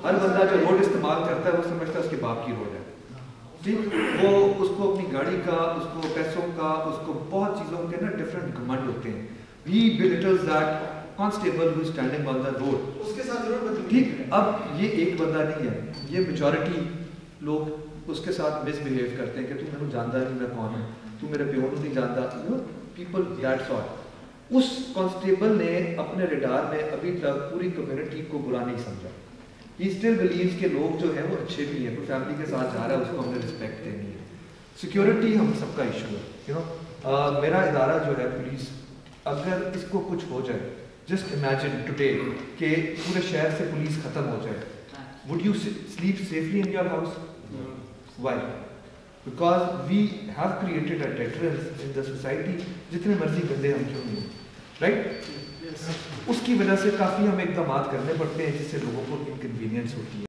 ہر بندہ جو روڈ استعمال کرتا ہے وہ سمجھتا ہے اس کے باپ کی روڈ ہے، ٹھیک، وہ اس کو اپنی گاڑی کا، اس کو پیسوں کا، اس کو بہت چیزوں کے نا ڈفرینٹ گھمنڈ ہوتے ہیں. He belittles that constable who is standing on the road. اس کے ساتھ ضرور بدل. ٹھیک، اب یہ ایک بندہ نہیں ہے، یہ میجورٹی لوگ اس کے ساتھ مس بہیو کرتے ہیں کہ تو میرے جانتا نہیں میں کون ہوں، تو میرے پیو نہیں جانتا، پیپل دیٹ سارٹ. اس کانسٹیبل نے اپنے ریڈار میں ابھی تک پوری کمیونٹی کو برا نہیں سمجھا. ہی اسٹل بلیوز کہ لوگ جو ہیں وہ اچھے بھی ہیں، کوئی فیملی کے ساتھ جا رہا ہے اس کو ہم نے رسپیکٹ دینی ہے. سیکیورٹی ہم سب کا ایشو ہے، یو نو. میرا ادارہ جو ہے پولیس، اگر اس کو کچھ ہو جائے، جسٹ امیجن ٹوڈے کہ پورے شہر سے پولیس ختم ہو جائے، would you sleep safely in your house? Why? Because we have created a deterrence in the society, جتنے مرضی گندے ہم کیوں نہیں، رائٹ؟ اس کی وجہ سے کافی ہم اقدامات کرنے پڑتے ہیں جس سے لوگوں کو انکنوینئنس ہوتی ہے.